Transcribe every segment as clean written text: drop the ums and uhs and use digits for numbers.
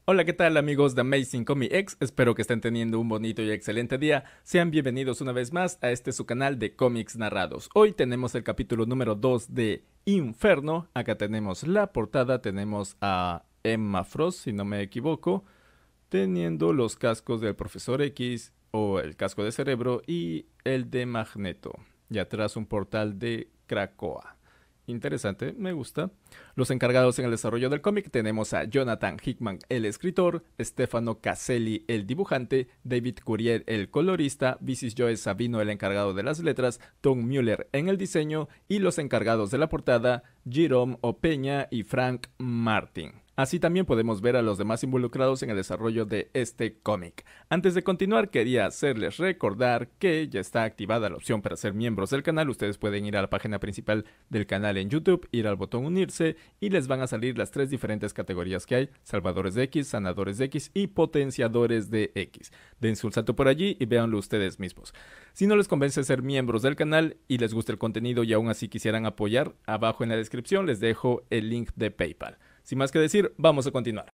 Hola, ¿qué tal amigos de Amazing Comic X? Espero que estén teniendo un bonito y excelente día. Sean bienvenidos una vez más a su canal de cómics narrados. Hoy tenemos el capítulo número 2 de Inferno. Acá tenemos la portada, tenemos a Emma Frost, si no me equivoco, teniendo los cascos del Profesor X o el casco de Cerebro y el de Magneto. Y atrás un portal de Krakoa. Interesante, me gusta. Los encargados en el desarrollo del cómic tenemos a Jonathan Hickman, el escritor, Stefano Caselli, el dibujante, David Courier, el colorista, Vicis Joe Sabino, el encargado de las letras, Tom Mueller en el diseño y los encargados de la portada, Jerome Opeña y Frank Martin. Así también podemos ver a los demás involucrados en el desarrollo de este cómic. Antes de continuar, quería hacerles recordar que ya está activada la opción para ser miembros del canal. Ustedes pueden ir a la página principal del canal en YouTube, ir al botón unirse y les van a salir las 3 diferentes categorías que hay: salvadores de X, sanadores de X y potenciadores de X. Dense un salto por allí y véanlo ustedes mismos. Si no les convence ser miembros del canal y les gusta el contenido y aún así quisieran apoyar, abajo en la descripción les dejo el link de PayPal. Sin más que decir, vamos a continuar.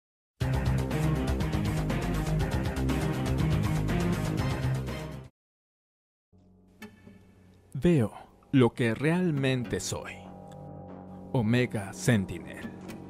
Veo lo que realmente soy. Omega Sentinel.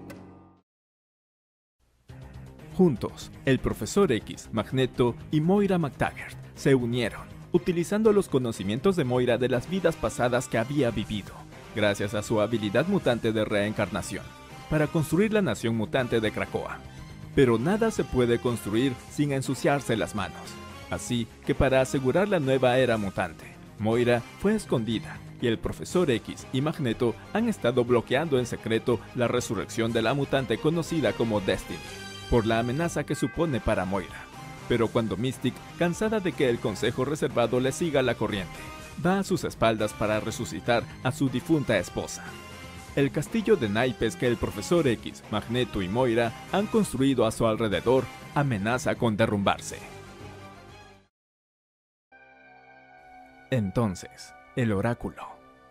Juntos, el Profesor X, Magneto y Moira MacTaggert se unieron, utilizando los conocimientos de Moira de las vidas pasadas que había vivido, gracias a su habilidad mutante de reencarnación, para construir la nación mutante de Krakoa. Pero nada se puede construir sin ensuciarse las manos. Así que para asegurar la nueva era mutante, Moira fue escondida y el Profesor X y Magneto han estado bloqueando en secreto la resurrección de la mutante conocida como Destiny, por la amenaza que supone para Moira. Pero cuando Mystique, cansada de que el Consejo Reservado le siga la corriente, va a sus espaldas para resucitar a su difunta esposa. El castillo de naipes que el Profesor X, Magneto y Moira han construido a su alrededor amenaza con derrumbarse. Entonces, el oráculo.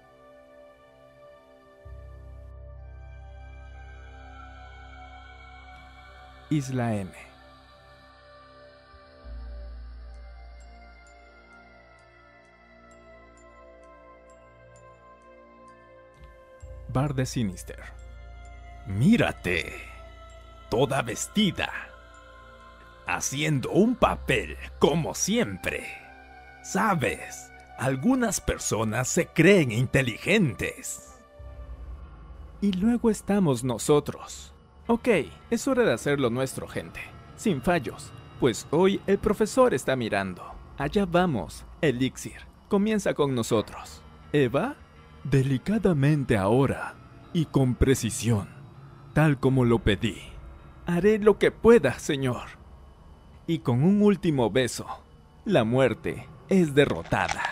Isla M. Bar de Sinister. Mírate, toda vestida, haciendo un papel como siempre. Sabes, algunas personas se creen inteligentes. Y luego estamos nosotros. Ok, es hora de hacer lo nuestro, gente. Sin fallos, pues hoy el profesor está mirando. Allá vamos, Elixir. Comienza con nosotros. Eva, delicadamente ahora y con precisión, tal como lo pedí. Haré lo que pueda, señor. Y con un último beso, la muerte es derrotada.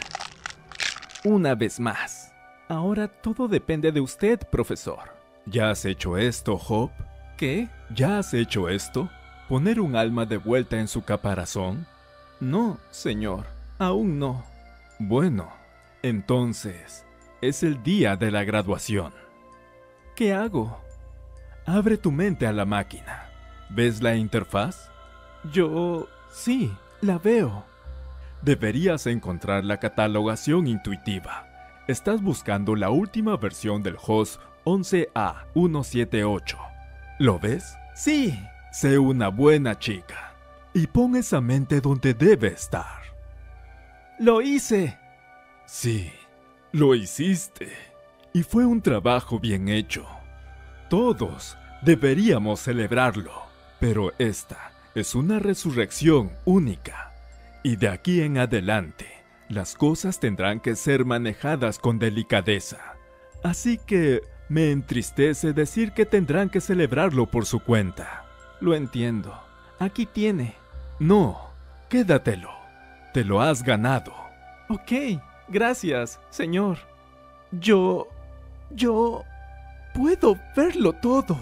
Una vez más. Ahora todo depende de usted, profesor. ¿Ya has hecho esto, Hope? ¿Qué? ¿Ya has hecho esto? ¿Poner un alma de vuelta en su caparazón? No, señor, aún no. Bueno, entonces, es el día de la graduación. ¿Qué hago? Abre tu mente a la máquina. ¿Ves la interfaz? Sí, la veo. Deberías encontrar la catalogación intuitiva. Estás buscando la última versión del host 11A178. ¿Lo ves? Sí. Sé una buena chica y pon esa mente donde debe estar. ¡Lo hice! Sí, lo hiciste. Y fue un trabajo bien hecho. Todos deberíamos celebrarlo. Pero esta es una resurrección única. Y de aquí en adelante, las cosas tendrán que ser manejadas con delicadeza. Así que me entristece decir que tendrán que celebrarlo por su cuenta. Lo entiendo. Aquí tiene. No, quédatelo. Te lo has ganado. Ok, gracias, señor. Yo puedo verlo todo.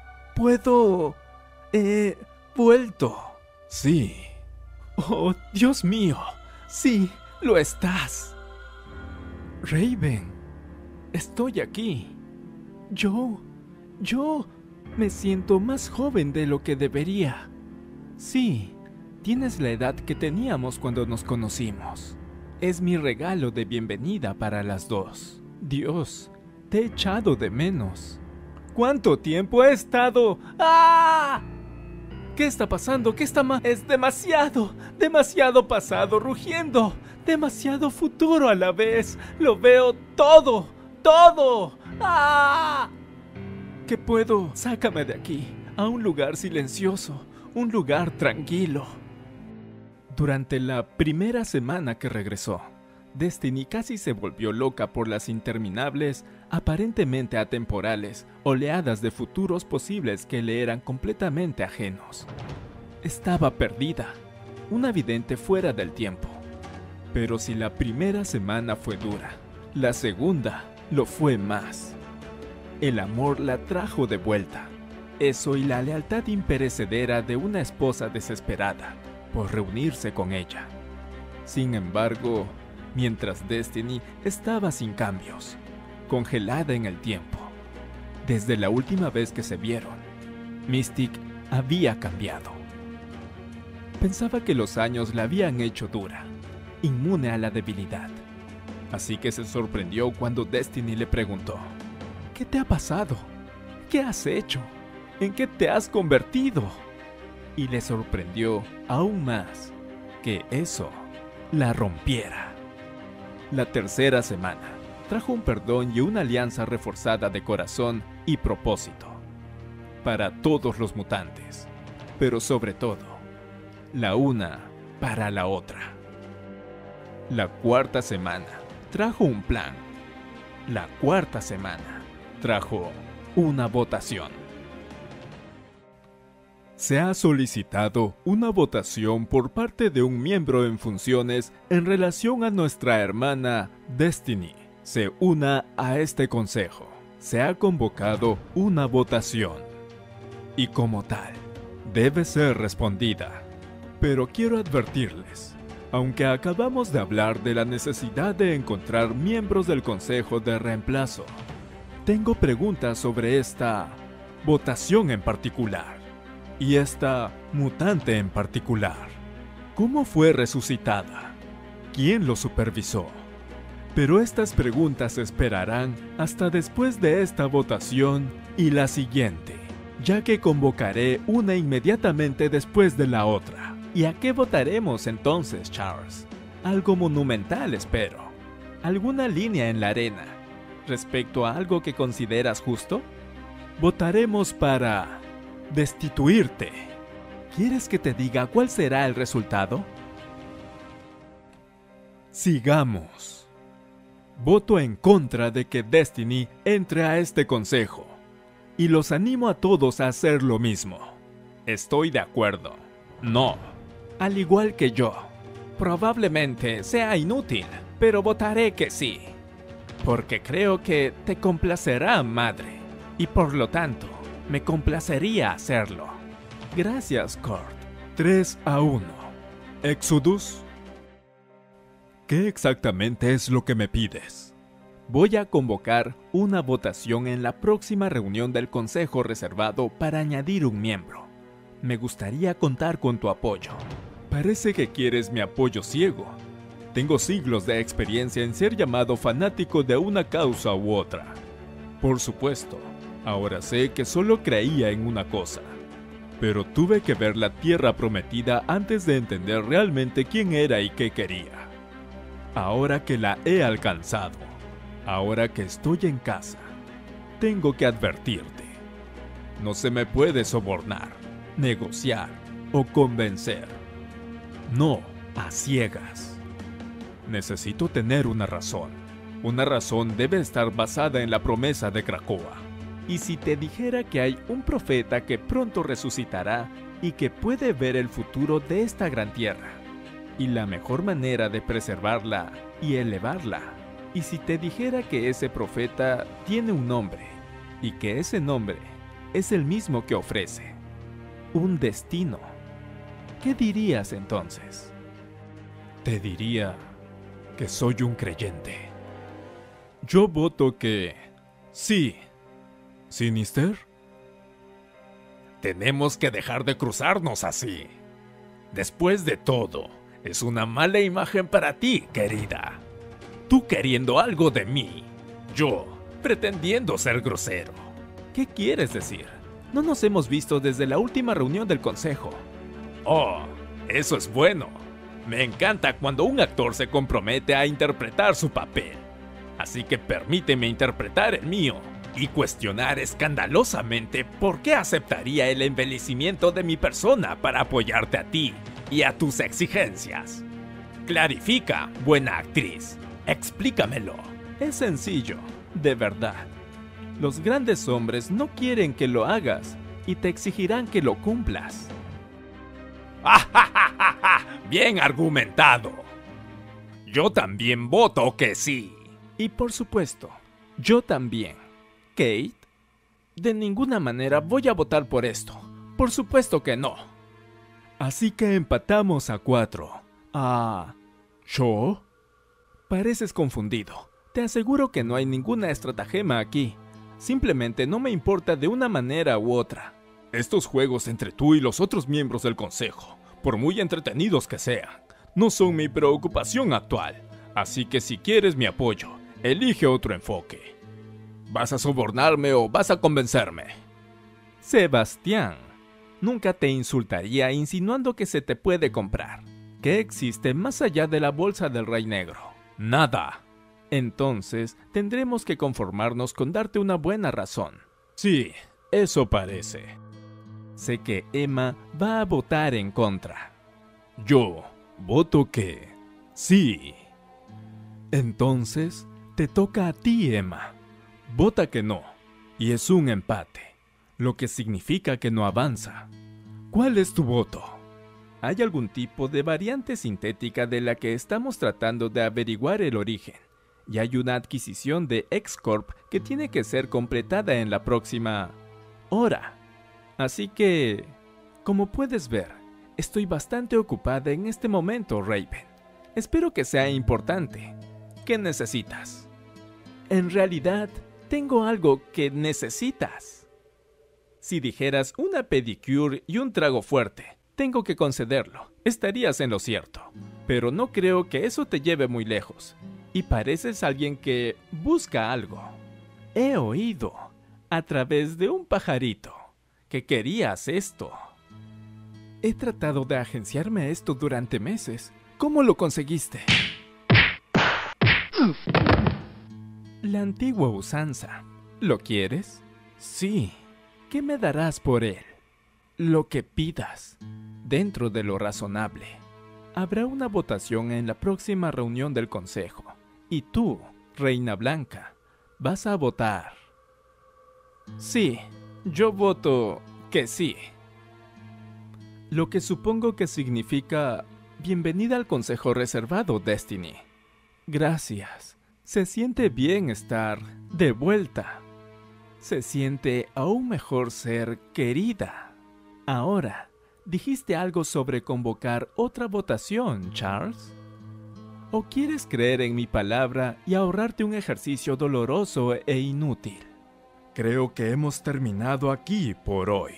He vuelto. Sí. Oh, Dios mío. Sí, lo estás. Raven, estoy aquí. Yo me siento más joven de lo que debería. Sí, tienes la edad que teníamos cuando nos conocimos. Es mi regalo de bienvenida para las dos. Dios, te he echado de menos. ¿Cuánto tiempo he estado? ¡Ah! ¿Qué está pasando? ¿Qué está Es demasiado pasado rugiendo, demasiado futuro a la vez. Lo veo todo. ¡Ah! ¿Qué puedo? Sácame de aquí, a un lugar silencioso, un lugar tranquilo. Durante la primera semana que regresó, Destiny casi se volvió loca por las interminables, aparentemente atemporales, oleadas de futuros posibles que le eran completamente ajenos. Estaba perdida, una vidente fuera del tiempo. Pero si la primera semana fue dura, la segunda lo fue más. El amor la trajo de vuelta, eso y la lealtad imperecedera de una esposa desesperada por reunirse con ella. Sin embargo, mientras Destiny estaba sin cambios, congelada en el tiempo, desde la última vez que se vieron, Mystic había cambiado. Pensaba que los años la habían hecho dura, inmune a la debilidad. Así que se sorprendió cuando Destiny le preguntó: ¿qué te ha pasado? ¿Qué has hecho? ¿En qué te has convertido? Y le sorprendió aún más que eso la rompiera. La tercera semana trajo un perdón y una alianza reforzada de corazón y propósito para todos los mutantes, pero sobre todo, la una para la otra. La cuarta semana trajo un plan. La cuarta semana trajo una votación. Se ha solicitado una votación por parte de un miembro en funciones en relación a nuestra hermana Destiny. Se una a este consejo. Se ha convocado una votación. Y como tal, debe ser respondida. Pero quiero advertirles, aunque acabamos de hablar de la necesidad de encontrar miembros del consejo de reemplazo, tengo preguntas sobre esta votación en particular. Y esta mutante en particular. ¿Cómo fue resucitada? ¿Quién lo supervisó? Pero estas preguntas esperarán hasta después de esta votación y la siguiente, ya que convocaré una inmediatamente después de la otra. ¿Y a qué votaremos entonces, Charles? Algo monumental, espero. ¿Alguna línea en la arena respecto a algo que consideras justo? Votaremos para destituirte. ¿Quieres que te diga cuál será el resultado? Sigamos. Voto en contra de que Destiny entre a este consejo, y los animo a todos a hacer lo mismo. Estoy de acuerdo. No. Al igual que yo. Probablemente sea inútil, pero votaré que sí. Porque creo que te complacerá, madre. Y por lo tanto, me complacería hacerlo. Gracias, Kurt. 3-1. Exodus. ¿Qué exactamente es lo que me pides? Voy a convocar una votación en la próxima reunión del Consejo Reservado para añadir un miembro. Me gustaría contar con tu apoyo. Parece que quieres mi apoyo ciego. Tengo siglos de experiencia en ser llamado fanático de una causa u otra. Por supuesto. Ahora sé que solo creía en una cosa, pero tuve que ver la tierra prometida antes de entender realmente quién era y qué quería. Ahora que la he alcanzado, ahora que estoy en casa, tengo que advertirte. No se me puede sobornar, negociar o convencer. No a ciegas. Necesito tener una razón. Una razón debe estar basada en la promesa de Krakoa. Y si te dijera que hay un profeta que pronto resucitará y que puede ver el futuro de esta gran tierra, y la mejor manera de preservarla y elevarla, y si te dijera que ese profeta tiene un nombre, y que ese nombre es el mismo que ofrece un destino, ¿qué dirías entonces? Te diría que soy un creyente. Yo voto que sí. ¿Sinister? Tenemos que dejar de cruzarnos así. Después de todo, es una mala imagen para ti, querida. Tú queriendo algo de mí, yo pretendiendo ser grosero. ¿Qué quieres decir? No nos hemos visto desde la última reunión del consejo. Oh, eso es bueno. Me encanta cuando un actor se compromete a interpretar su papel. Así que permíteme interpretar el mío y cuestionar escandalosamente por qué aceptaría el embellecimiento de mi persona para apoyarte a ti y a tus exigencias. Clarifica, buena actriz. Explícamelo. Es sencillo, de verdad. Los grandes hombres no quieren que lo hagas y te exigirán que lo cumplas. Bien argumentado. Yo también voto que sí. Y por supuesto, yo también. ¿Kate? De ninguna manera voy a votar por esto. Por supuesto que no. Así que empatamos a 4. ¿Yo? Pareces confundido. Te aseguro que no hay ninguna estratagema aquí. Simplemente no me importa de una manera u otra. Estos juegos entre tú y los otros miembros del consejo, por muy entretenidos que sean, no son mi preocupación actual. Así que si quieres mi apoyo, elige otro enfoque. ¿Vas a sobornarme o vas a convencerme? Sebastián, nunca te insultaría insinuando que se te puede comprar. ¿Qué existe más allá de la bolsa del Rey Negro? Nada. Entonces, tendremos que conformarnos con darte una buena razón. Sí, eso parece. Sé que Emma va a votar en contra. Yo voto que sí. Entonces, te toca a ti, Emma. Vota que no, y es un empate, lo que significa que no avanza. ¿Cuál es tu voto? Hay algún tipo de variante sintética de la que estamos tratando de averiguar el origen, y hay una adquisición de X-Corp que tiene que ser completada en la próxima hora. Así que, como puedes ver, estoy bastante ocupada en este momento, Raven. Espero que sea importante. ¿Qué necesitas? En realidad, tengo algo que necesitas. Si dijeras una pedicure y un trago fuerte, tengo que concederlo. Estarías en lo cierto. Pero no creo que eso te lleve muy lejos. Y pareces alguien que busca algo. He oído, a través de un pajarito, que querías esto. He tratado de agenciarme esto durante meses. ¿Cómo lo conseguiste? La antigua usanza. ¿Lo quieres? Sí. ¿Qué me darás por él? Lo que pidas, dentro de lo razonable. Habrá una votación en la próxima reunión del consejo. Y tú, Reina Blanca, vas a votar. Sí, yo voto que sí. Lo que supongo que significa bienvenida al consejo reservado, Destiny. Gracias. Se siente bien estar de vuelta. Se siente aún mejor ser querida. Ahora, dijiste algo sobre convocar otra votación, Charles. ¿O quieres creer en mi palabra y ahorrarte un ejercicio doloroso e inútil? Creo que hemos terminado aquí por hoy.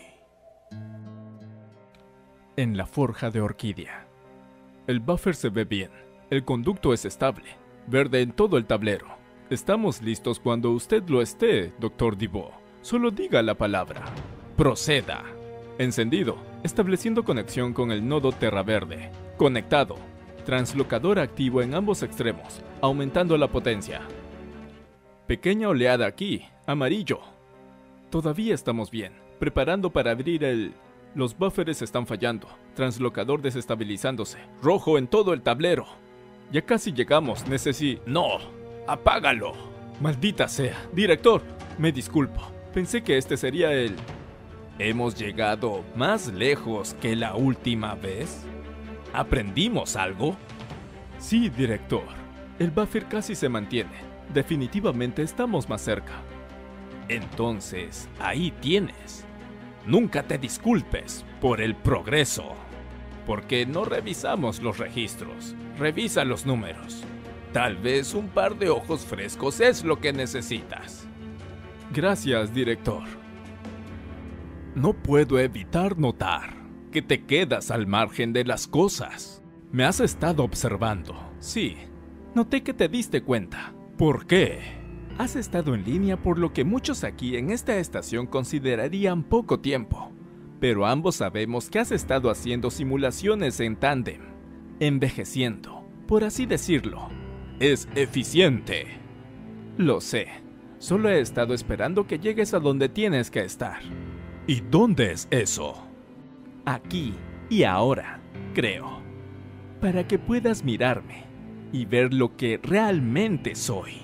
En la forja de Orquídea. El buffer se ve bien. El conducto es estable. Verde en todo el tablero. Estamos listos cuando usted lo esté, Dr. Divo. Solo diga la palabra. Proceda. Encendido. Estableciendo conexión con el nodo Terra Verde. Conectado. Translocador activo en ambos extremos, aumentando la potencia. Pequeña oleada aquí, amarillo. Todavía estamos bien, preparando para abrir el... Los buffers están fallando, translocador desestabilizándose, rojo en todo el tablero. Ya casi llegamos, ¡No! ¡Apágalo! Maldita sea, director, me disculpo, pensé que este sería el... ¿Hemos llegado más lejos que la última vez? ¿Aprendimos algo? Sí, director. El buffer casi se mantiene. Definitivamente estamos más cerca. Entonces, ahí tienes. Nunca te disculpes por el progreso. Porque no revisamos los registros. Revisa los números. Tal vez un par de ojos frescos es lo que necesitas. Gracias, director. No puedo evitar notar que te quedas al margen de las cosas. Me has estado observando. Sí, noté que te diste cuenta. ¿Por qué? Has estado en línea por lo que muchos aquí en esta estación considerarían poco tiempo. Pero ambos sabemos que has estado haciendo simulaciones en tándem, envejeciendo, por así decirlo. Es eficiente. Lo sé, solo he estado esperando que llegues a donde tienes que estar. ¿Y dónde es eso? Aquí y ahora, creo. Para que puedas mirarme y ver lo que realmente soy.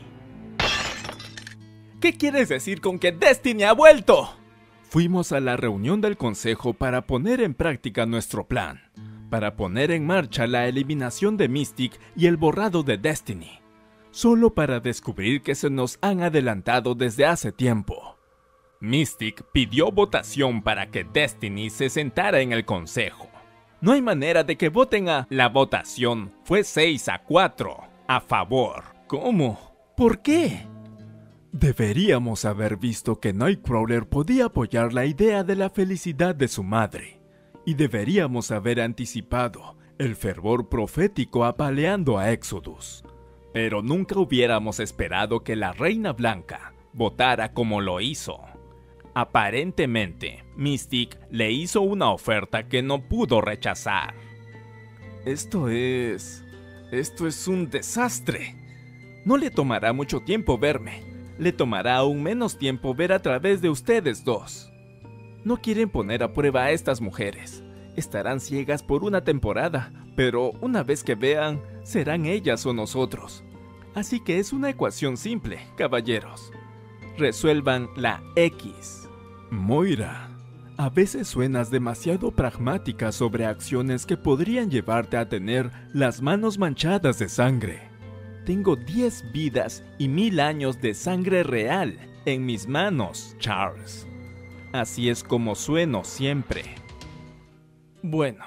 ¿Qué quieres decir con que Destiny ha vuelto? Fuimos a la reunión del consejo para poner en práctica nuestro plan, para poner en marcha la eliminación de Mystic y el borrado de Destiny, solo para descubrir que se nos han adelantado desde hace tiempo. Mystic pidió votación para que Destiny se sentara en el consejo. No hay manera de que voten a... La votación fue 6-4 a favor. ¿Cómo? ¿Por qué? Deberíamos haber visto que Nightcrawler podía apoyar la idea de la felicidad de su madre, y deberíamos haber anticipado el fervor profético apaleando a Exodus. Pero nunca hubiéramos esperado que la Reina Blanca votara como lo hizo. Aparentemente, Mystic le hizo una oferta que no pudo rechazar. Esto es un desastre. No le tomará mucho tiempo verme. Le tomará aún menos tiempo ver a través de ustedes dos. No quieren poner a prueba a estas mujeres. Estarán ciegas por una temporada, pero una vez que vean, serán ellas o nosotros. Así que es una ecuación simple, caballeros. Resuelvan la X. Moira, a veces suenas demasiado pragmática sobre acciones que podrían llevarte a tener las manos manchadas de sangre. Tengo 10 vidas y 1000 años de sangre real en mis manos, Charles. Así es como sueno siempre. Bueno,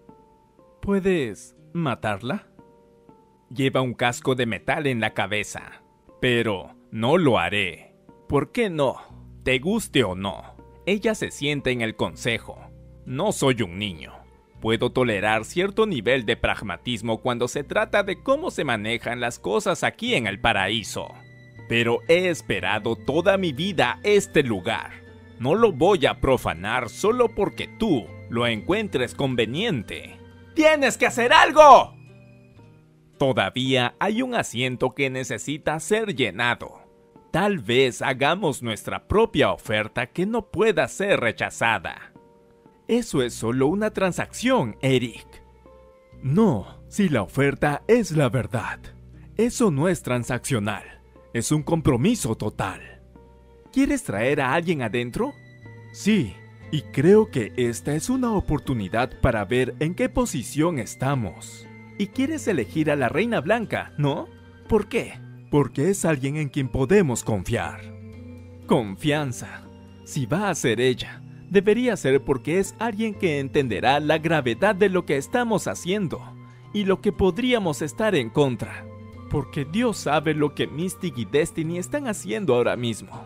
¿puedes matarla? Lleva un casco de metal en la cabeza, pero no lo haré. ¿Por qué no? Te guste o no, ella se sienta en el consejo. No soy un niño. Puedo tolerar cierto nivel de pragmatismo cuando se trata de cómo se manejan las cosas aquí en el paraíso. Pero he esperado toda mi vida este lugar. No lo voy a profanar solo porque tú lo encuentres conveniente. ¡Tienes que hacer algo! Todavía hay un asiento que necesita ser llenado. Tal vez hagamos nuestra propia oferta que no pueda ser rechazada. Eso es solo una transacción, Eric. No, si la oferta es la verdad. Eso no es transaccional. Es un compromiso total. ¿Quieres traer a alguien adentro? Sí, y creo que esta es una oportunidad para ver en qué posición estamos. Y quieres elegir a la Reina Blanca, ¿no? ¿Por qué? Porque es alguien en quien podemos confiar. Confianza. Si va a ser ella, debería ser porque es alguien que entenderá la gravedad de lo que estamos haciendo y lo que podríamos estar en contra. Porque Dios sabe lo que Mystic y Destiny están haciendo ahora mismo.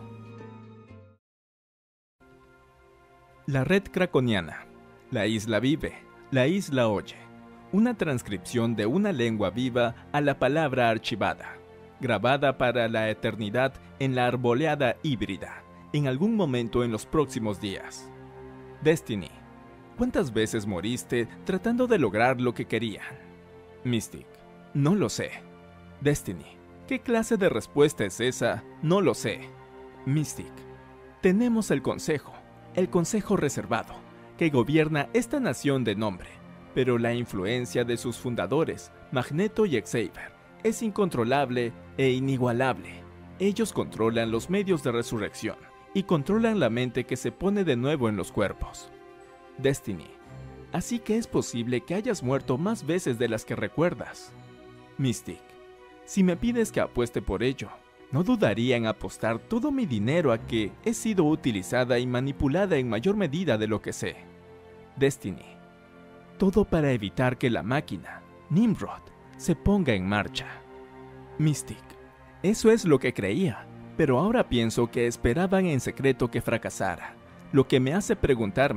La red craconiana. La isla vive, la isla oye. Una transcripción de una lengua viva a la palabra archivada, grabada para la eternidad en la arboleada híbrida, en algún momento en los próximos días. Destiny. ¿Cuántas veces moriste tratando de lograr lo que querían? Mystic. No lo sé. Destiny. ¿Qué clase de respuesta es esa? No lo sé. Mystic. Tenemos el consejo reservado, que gobierna esta nación de nombre, pero la influencia de sus fundadores, Magneto y Xavier, es incontrolable e inigualable. Ellos controlan los medios de resurrección y controlan la mente que se pone de nuevo en los cuerpos. Destiny. Así que es posible que hayas muerto más veces de las que recuerdas. Mystic. Si me pides que apueste por ello, no dudaría en apostar todo mi dinero a que he sido utilizada y manipulada en mayor medida de lo que sé. Destiny. Todo para evitar que la máquina, Nimrod, se ponga en marcha. Mystic. Eso es lo que creía, pero ahora pienso que esperaban en secreto que fracasara, lo que me hace preguntarme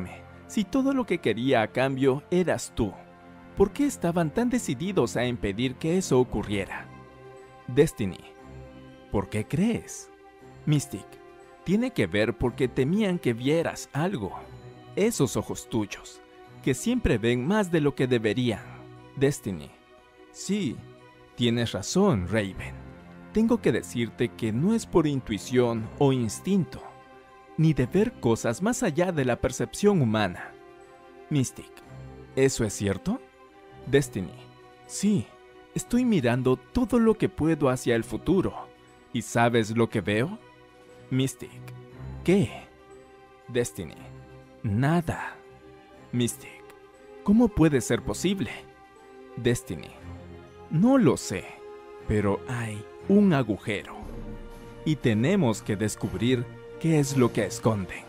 Si todo lo que quería a cambio eras tú, ¿por qué estaban tan decididos a impedir que eso ocurriera? Destiny, ¿por qué crees? Mystic, tiene que ver porque temían que vieras algo. Esos ojos tuyos, que siempre ven más de lo que deberían. Destiny, sí, tienes razón, Raven. Tengo que decirte que no es por intuición o instinto, ni de ver cosas más allá de la percepción humana. Mystic, ¿eso es cierto? Destiny, sí, estoy mirando todo lo que puedo hacia el futuro. ¿Y sabes lo que veo? Mystic, ¿qué? Destiny, nada. Mystic, ¿cómo puede ser posible? Destiny, no lo sé, pero hay un agujero. Y tenemos que descubrir qué es lo que esconden.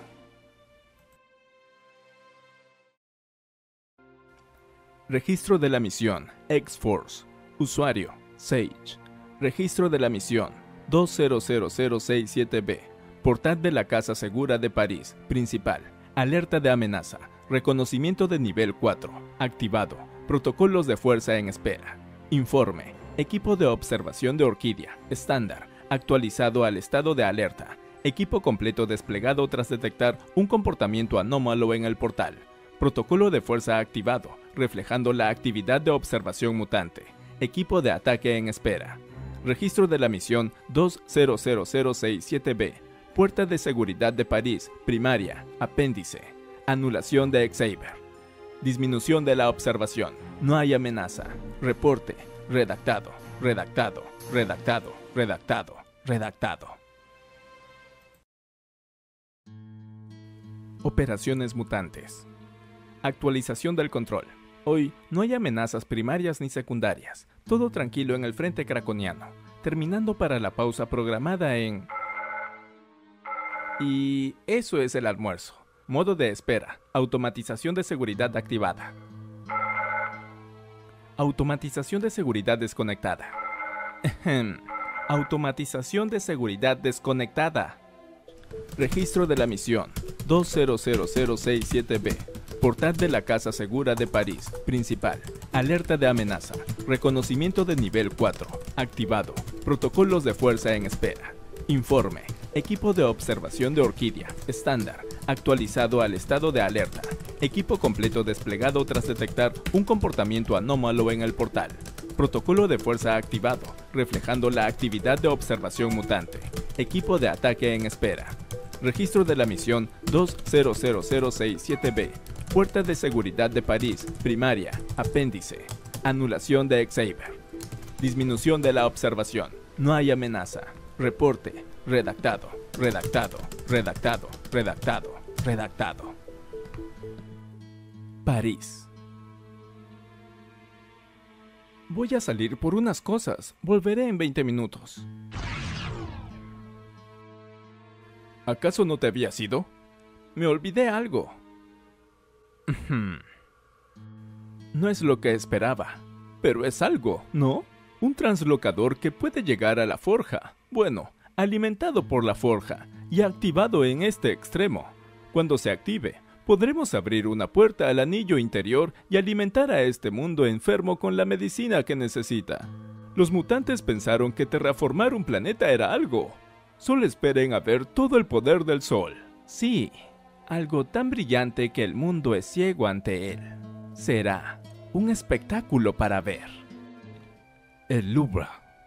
Registro de la misión X-Force. Usuario Sage. Registro de la misión 200067B. Portal de la Casa Segura de París. Principal. Alerta de amenaza. Reconocimiento de nivel 4. Activado. Protocolos de fuerza en espera. Informe. Equipo de observación de Orquídea. Estándar. Actualizado al estado de alerta. Equipo completo desplegado tras detectar un comportamiento anómalo en el portal. Protocolo de fuerza activado, reflejando la actividad de observación mutante. Equipo de ataque en espera. Registro de la misión 200067B. Puerta de seguridad de París, primaria, apéndice. Anulación de Xavier. Disminución de la observación. No hay amenaza. Reporte. Redactado. Redactado. Redactado. Redactado. Redactado. Operaciones mutantes. Actualización del control. Hoy no hay amenazas primarias ni secundarias. Todo tranquilo en el frente craconiano. Terminando para la pausa programada en... Y eso es el almuerzo. Modo de espera. Automatización de seguridad activada. Automatización de seguridad desconectada. Automatización de seguridad desconectada. Registro de la misión 200067B. Portal de la Casa Segura de París. Principal. Alerta de amenaza. Reconocimiento de nivel 4. Activado. Protocolos de fuerza en espera. Informe. Equipo de observación de Orquídea. Estándar. Actualizado al estado de alerta. Equipo completo desplegado tras detectar un comportamiento anómalo en el portal. Protocolo de fuerza activado, reflejando la actividad de observación mutante. Equipo de ataque en espera. Registro de la misión 200067B. Puerta de seguridad de París, primaria, apéndice. Anulación de Xavier. Disminución de la observación. No hay amenaza. Reporte. Redactado. Redactado. Redactado. Redactado. Redactado. París. Voy a salir por unas cosas. Volveré en 20 minutos. ¿Acaso no te habías ido? Me olvidé algo. No es lo que esperaba, pero es algo, ¿no? Un translocador que puede llegar a la forja. Bueno, alimentado por la forja y activado en este extremo. Cuando se active, podremos abrir una puerta al anillo interior y alimentar a este mundo enfermo con la medicina que necesita. Los mutantes pensaron que terraformar un planeta era algo. Solo esperen a ver todo el poder del sol. Sí, algo tan brillante que el mundo es ciego ante él. Será un espectáculo para ver. El Louvre.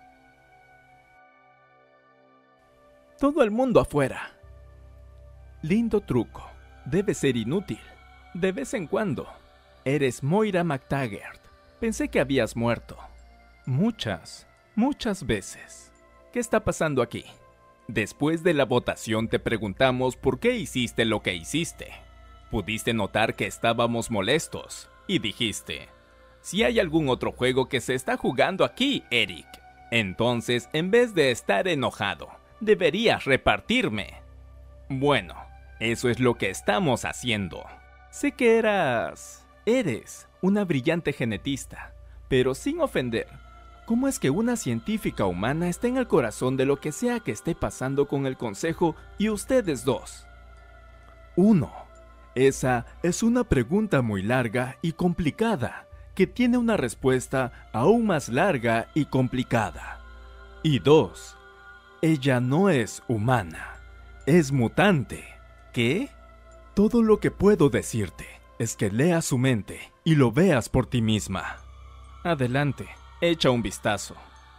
Todo el mundo afuera. Lindo truco. Debe ser inútil. De vez en cuando. Eres Moira MacTaggert. Pensé que habías muerto. Muchas veces. ¿Qué está pasando aquí? Después de la votación te preguntamos por qué hiciste lo que hiciste. Pudiste notar que estábamos molestos y dijiste, si hay algún otro juego que se está jugando aquí, Eric, entonces en vez de estar enojado, deberías repartirme. Bueno, eso es lo que estamos haciendo. Sé que eres una brillante genetista, pero sin ofender. ¿Cómo es que una científica humana está en el corazón de lo que sea que esté pasando con el Consejo y ustedes dos? 1. Esa es una pregunta muy larga y complicada, que tiene una respuesta aún más larga y complicada. Y 2. Ella no es humana, es mutante. ¿Qué? Todo lo que puedo decirte es que leas su mente y lo veas por ti misma. Adelante, echa un vistazo.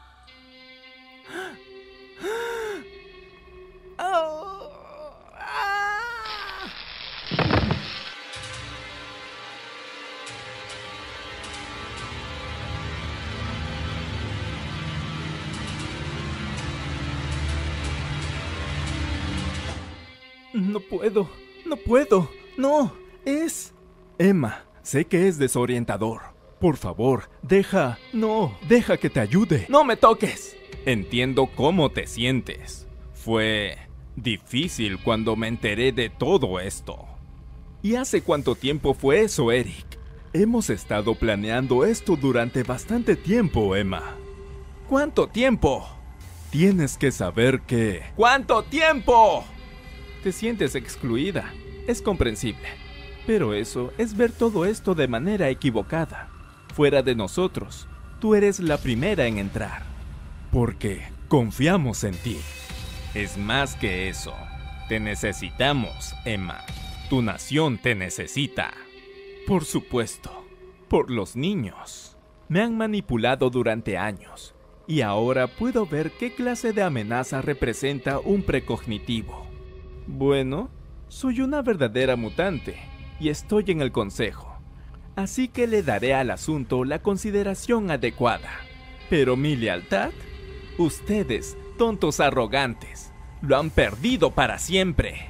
No puedo, no, es... Emma, sé que es desorientador. Por favor, deja que te ayude. ¡No me toques! Entiendo cómo te sientes. Fue difícil cuando me enteré de todo esto. ¿Y hace cuánto tiempo fue eso, Eric? Hemos estado planeando esto durante bastante tiempo, Emma. ¿Cuánto tiempo? Tienes que saber que... ¿Cuánto tiempo? Te sientes excluida. Es comprensible. Pero eso es ver todo esto de manera equivocada. Fuera de nosotros, tú eres la primera en entrar. Porque confiamos en ti. Es más que eso. Te necesitamos, Emma. Tu nación te necesita. Por supuesto. Por los niños. Me han manipulado durante años. Y ahora puedo ver qué clase de amenaza representa un precognitivo. Bueno, soy una verdadera mutante. Y estoy en el consejo. Así que le daré al asunto la consideración adecuada. Pero mi lealtad, ustedes, tontos arrogantes, lo han perdido para siempre.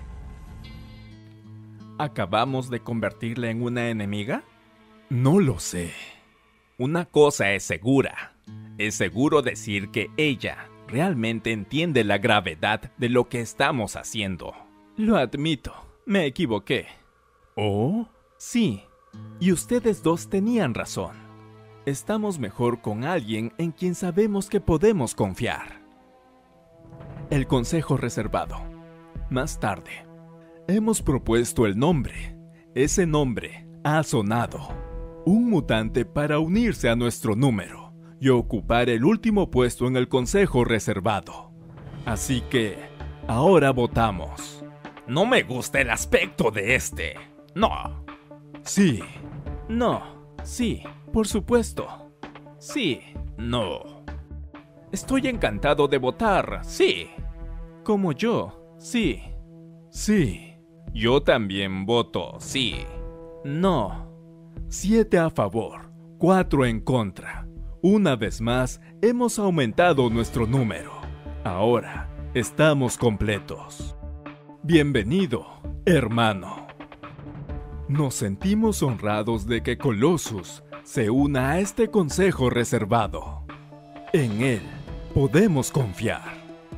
¿Acabamos de convertirla en una enemiga? No lo sé. Una cosa es segura. Es seguro decir que ella realmente entiende la gravedad de lo que estamos haciendo. Lo admito, me equivoqué. ¿Oh? Sí, y ustedes dos tenían razón. Estamos mejor con alguien en quien sabemos que podemos confiar. El consejo reservado. Más tarde. Hemos propuesto el nombre. Ese nombre ha sonado. Un mutante para unirse a nuestro número y ocupar el último puesto en el consejo reservado. Así que, ahora votamos. No me gusta el aspecto de este. No. Sí. No. Sí. Por supuesto. Sí. No. Estoy encantado de votar. Sí. Como yo. Sí. Sí. Yo también voto. Sí. No. 7 a favor, 4 en contra. Una vez más, hemos aumentado nuestro número. Ahora, estamos completos. Bienvenido, hermano. Nos sentimos honrados de que Colossus se una a este consejo reservado. En él podemos confiar.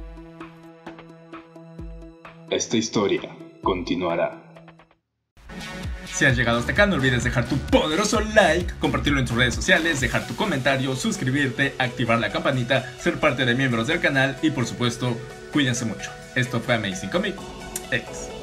Esta historia continuará. Si has llegado hasta acá, no olvides dejar tu poderoso like, compartirlo en tus redes sociales, dejar tu comentario, suscribirte, activar la campanita, ser parte de miembros del canal y por supuesto, cuídense mucho. Esto fue Amazing Comic X.